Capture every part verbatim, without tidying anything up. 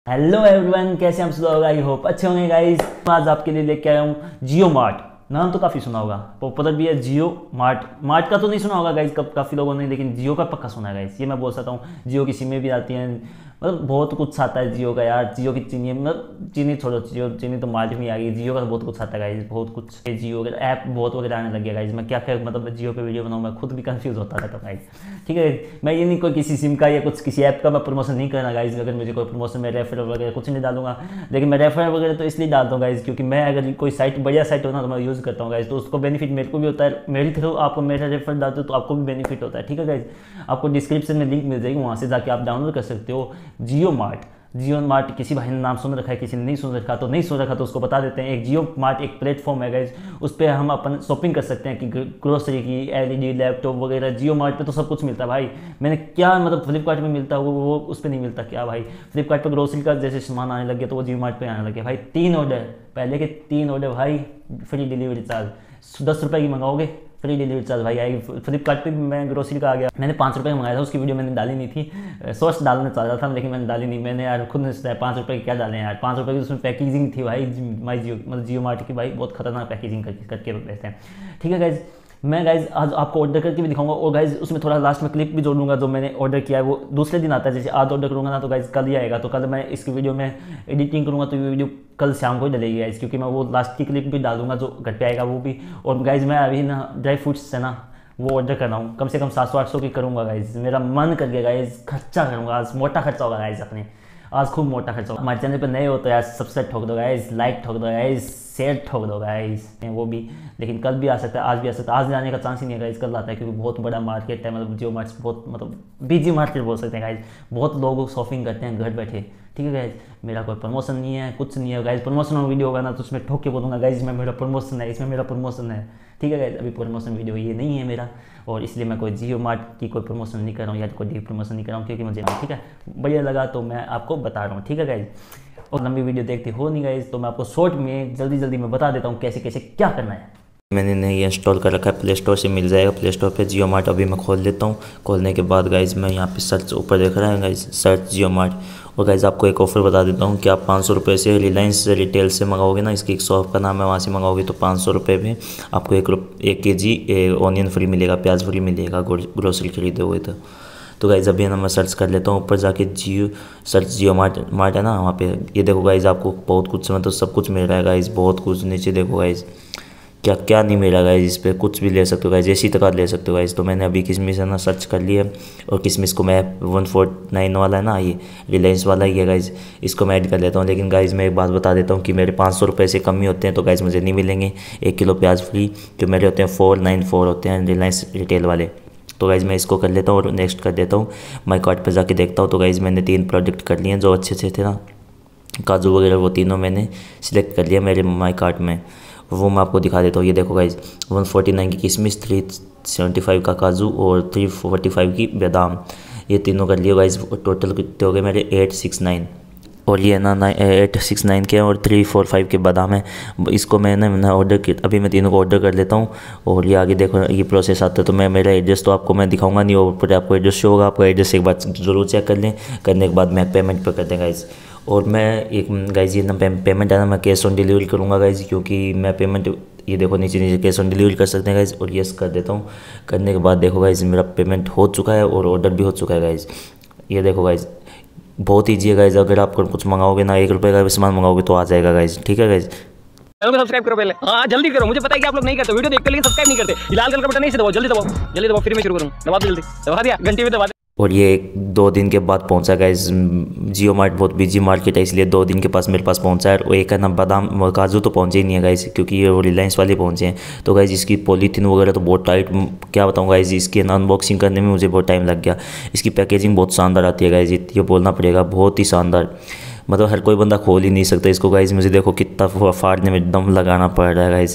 Hello everyone, कैसे हम सब लोग? आई होप अच्छे होंगे गाइस। आज आपके लिए लेके आया हूँ जियो मार्ट। नाम तो काफ़ी सुना होगा, पॉपुलर भी है जियो मार्ट। मार्ट का तो नहीं सुना होगा गाइस, कब काफ़ी लोगों ने, लेकिन जियो का पक्का सुना है गाइस। ये मैं बोल सकता हूँ, जियो की सिमें भी आती हैं, मतलब बहुत कुछ आता है जियो का यार। जियो की चीनी, मतलब चीनी छोड़ो, जियो चीनी तो मार्ट में आ गई, जियो का बहुत कुछ आता है गाइस, बहुत कुछ। जियो वगैरह ऐप बहुत वगैरह आने लग गया गाइस। मैं क्या क्या मतलब जियो पे वीडियो बनाऊँ, मैं खुद भी कंफ्यूज होता रहता हूँ गाइस। ठीक है, मैं ये नहीं कोई किसी सिम का या कुछ किसी ऐप का मैं प्रमोशन नहीं करना गाइज। अगर मुझे कोई प्रमोशन में रेफर वगैरह कुछ नहीं डालूंगा, लेकिन मैं रेफर वगैरह तो इसलिए डालता हूँ गाइज, क्योंकि मैं अगर कोई साइट बढ़िया साइट हो ना तो मैं यूज़ करता हूँ गाइज, तो उसको बेनिफिट मेरे को भी होता है। मेरी थ्रू आपको मेरा रेफर डालते हो तो आपको भी बेनिफिट होता है। ठीक है गाइज, आपको डिस्क्रिप्शन में लिंक मिल जाएगी, वहाँ से जाके आप डाउनलोड कर सकते हो जियो मार्ट। जियो मार्ट किसी भाई ने नाम सुन रखा है, किसी ने नहीं सुन रखा, तो नहीं सुन रखा तो उसको बता देते हैं। एक जियो मार्ट एक प्लेटफॉर्म है गाइज, उस पर हम अपन शॉपिंग कर सकते हैं कि ग्रोसरी की, एलईडी, लैपटॉप वगैरह। जियो मार्ट पे तो सब कुछ मिलता है भाई। मैंने क्या मतलब फ्लिपकार्ट में मिलता है वो वो उस पर नहीं मिलता क्या भाई? फ्लिपकार्ट पर ग्रोसरी का जैसे सामान आने लग गया तो वो जियो मार्ट पे आने लग गया भाई। तीन ऑर्डर, पहले के तीन ऑर्डर भाई फ्री डिलीवरी चार्ज। दस रुपये की मंगाओगे फ्री डिलीवरी चार्ज भाई आएगी। फ्लिपकार्ट पे मैं ग्रोसरी का आ गया, मैंने पाँच रुपये का मंगाया था, उसकी वीडियो मैंने डाली नहीं थी। सॉस डालना चाह रहा था लेकिन मैंने डाली नहीं। मैंने यार खुद ने सोचा पाँच रुपये की क्या डालें यार, पाँच रुपये की उसमें पैकेजिंग थी भाई। माई जियो मतलब जियो मार्ट की भाई बहुत खतरनाक पैकेजिंग करके करके रहते हैं। ठीक है गाइज, मैं गाइज आज आपको ऑर्डर करके भी दिखाऊंगा, और गाइज उसमें थोड़ा लास्ट में क्लिप भी जोड़ दूंगा। जो मैंने ऑर्डर किया है वो दूसरे दिन आता है, जैसे आज ऑर्डर करूंगा ना तो गाइज कल ही आएगा। तो कल मैं इसकी वीडियो में एडिटिंग करूंगा तो ये वीडियो कल शाम को ही डलेगी गाइज, क्योंकि मैं वो लास्ट की क्लिप भी डालूंगा जो घर पे आएगा वो भी। और गाइज मैं अभी ना ड्राई फ्रूट्स से ना वो ऑर्डर कर रहा हूँ, कम से कम सात सौ आठ सौ की करूँगा गाइज। मेरा मन कर गया गाइज, खर्चा करूँगा आज, मोटा खर्चा होगा गाइज अपने, आज खूब मोटा खर्चा होगा। हमारे चैनल पर नए हो तो यार सब्सक्राइब ठोक दो गाइज, लाइक ठोक दो गाइज, शेयर ठोक दो गाइज, वो भी। लेकिन कल भी आ सकता है, आज भी आ सकता है। आज जाने का चांस ही नहीं है गाइज, कल आता है, क्योंकि बहुत बड़ा मार्केट है। मतलब जियो मार्ट बहुत मतलब बिजी मार्केट बोल सकते हैं गाइज। बहुत लोग शॉपिंग करते हैं घर बैठे। ठीक है गाइज, मेरा कोई प्रमोशन नहीं है, कुछ नहीं है गाइज। प्रमोशन वीडियो होगा ना तो उसमें ठोक के बोलूँगा गाइज मैं मेरा प्रमोशन है, इसमें मेरा प्रमोशन है। ठीक है गाइज, अभी प्रमोशन वीडियो ये नहीं है मेरा, और इसलिए मैं कोई जियो मार्ट की कोई प्रमोशन नहीं कर रहा हूँ या कोई डी प्रमोशन नहीं कर रहा हूँ, क्योंकि मुझे ठीक है बढ़िया लगा तो मैं आपको बता रहा हूँ। ठीक है गाइज, और लंबी वीडियो देखते हो नहीं गाइज, तो मैं आपको शॉर्ट में जल्दी जल्दी में बता देता हूँ कैसे कैसे क्या करना है। मैंने नहीं इंस्टॉल कर रखा है, प्ले स्टोर से मिल जाएगा। प्ले स्टोर पे जियो मार्ट अभी मैं खोल लेता हूँ। खोलने के बाद गाइज मैं यहाँ पे सर्च ऊपर देख रहा है गाइज, सर्च जियो मार्ट। और गाइज आपको एक ऑफर बता देता हूँ कि आप पाँच सौ रुपये से रिलायंस रिटेल से मंगाओगे ना, इसकी एक शॉप का नाम है, वहाँ से मंगाओगे तो पाँच सौ रुपये में आपको एक एक के जी ऑनियन फ्री मिलेगा, प्याज फ्री मिलेगा ग्रोसरी खरीदोगे तो। तो गाइज अभी ना मैं सर्च कर लेता हूँ ऊपर जाके, Jio search Jio Mart mart है ना वहाँ पे। ये देखो गाइज आपको बहुत कुछ मतलब सब कुछ मिल रहा है गाइज, बहुत कुछ। नीचे देखो गाइज क्या क्या नहीं मिला गाइज, इस पर कुछ भी ले सकते हो गाइज, इसी तरह ले सकते हो गाइज। तो मैंने अभी किशमिश है ना सर्च कर लिया, और किशमिश को मैं वन फोर नाइन वाला है ना, ये रिलायंस वाला ही है गाइज, इसको मैं ऐड कर लेता हूँ। लेकिन गाइज मैं एक बात बता देता हूँ कि मेरे पाँच सौ रुपये से कम ही होते हैं, तो गाइज मुझे नहीं मिलेंगे एक किलो प्याज फ्री, जो मेरे होते हैं फोर नाइन फोर होते हैं रिलायंस रिटेल वाले। तो गाइज मैं इसको कर लेता हूँ और नेक्स्ट कर देता हूँ। माई कार्ट पर जाके देखता हूँ। तो गाइज मैंने तीन प्रोडक्ट कर लिए हैं जो अच्छे अच्छे थे ना, काजू वगैरह, वो तीनों मैंने सिलेक्ट कर लिया मेरे माई कार्ट में, वो मैं आपको दिखा देता हूँ। ये देखो गाइज, वन फोर्टी नाइन की किशमिश, थ्री सेवेंटी फाइव का काजू और थ्री फोर्टी फाइव की बादाम, ये तीनों कर लिए गाइज। टोटल कितने हो गए मेरे एट सिक्स नाइन, और ये ना नाइन एट सिक्स नाइन के और थ्री फोर फाइव के बादाम है। इसको मैंने ना ऑर्डर किया, अभी मैं तीनों को ऑर्डर कर लेता हूँ। और ये आगे देखो ये प्रोसेस आता है, तो मैं मेरा एड्रेस तो आपको मैं दिखाऊंगा नहीं, और ऊपर आपको एड्रेस शो होगा। आपका एड्रेस एक बार जरूर चेक कर लें, करने के बाद मैं पेमेंट पर कर दें गाइज। और मैं एक गाइज ये ना पेमेंट है ना मैं कैश ऑन डिलीवरी करूँगा गाइज, क्योंकि मैं पेमेंट ये देखो नीचे नीचे कैश ऑन डिलीवरी कर सकते हैं गाइज। और यस कर देता हूँ। करने के बाद देखो गाइज मेरा पेमेंट हो चुका है और ऑर्डर भी हो चुका है गाइज। ये देखो गाइज बहुत ईजी है गाइज, अगर आप कुछ मंगाओगे ना, एक रुपये का भी सामान मंगाओगे तो आ जाएगा गाइज। ठीक है गाइज, चैनल को सब्सक्राइब करो पहले, हाँ जल्दी करो, मुझे पता है कि आप लोग नहीं करते, वीडियो देखते लेकिन सब्सक्राइब नहीं करते। लाल कलर का बटन नहीं से दबाओ, जल्दी दबाओ, जल्दी दबाओ, फिर मैं शुरू करूँ। दबा दो जल्दी, दबा दिया, घंटी भी दबा दे। और ये एक दो दिन के बाद पहुंचा गाइज। जियो मार्ट बहुत बिजी मार्केट है, इसलिए दो दिन के पास मेरे पास पहुंचा है। और एक है ना बादाम काजू तो पहुंचे ही नहीं है गाइज, क्योंकि ये रिलायंस वाले पहुंचे हैं। तो गाइज इसकी पॉलीथीन वगैरह तो बहुत टाइट, क्या बताऊँ गाइज, इसकी अनबॉक्सिंग करने में मुझे बहुत टाइम लग गया। इसकी पैकेजिंग बहुत शानदार आती है गाइज, ये बोलना पड़ेगा, बहुत ही शानदार। मतलब हर कोई बंदा खोल ही नहीं सकता इसको गाइज। मुझे देखो कितना फाड़ने में दम लगाना पड़ रहा है गाइज,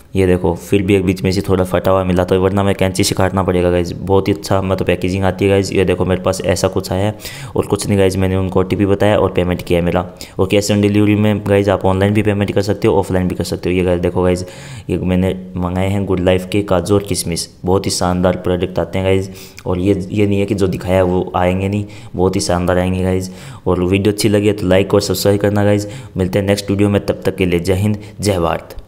ये देखो फिर भी एक बीच में से थोड़ा फटा हुआ मिला, तो वरना मैं कैंची से काटना पड़ेगा गाइज। बहुत ही अच्छा मैं तो पैकेजिंग आती है गाइज। ये देखो मेरे पास ऐसा कुछ आया है और कुछ नहीं गाइज, मैंने उनको ओटीपी बताया और पेमेंट किया है मेरा। और कैश ऑन डिलीवरी में गाइज आप ऑनलाइन भी पेमेंट कर सकते हो, ऑफलाइन भी कर सकते हो। ये गाइज देखो गाइज, ये मैंने मंगाए हैं गुड लाइफ के काजू और किशमिश, बहुत ही शानदार प्रोडक्ट आते हैं गाइज। और ये ये नहीं है कि जो दिखाया है वो आएंगे नहीं, बहुत ही शानदार आएंगे गाइज। और वीडियो अच्छी लगी है तो लाइक और सब्सक्राइब करना गाइज। मिलते हैं नेक्स्ट वीडियो में, तब तक के लिए जय हिंद जय भारत।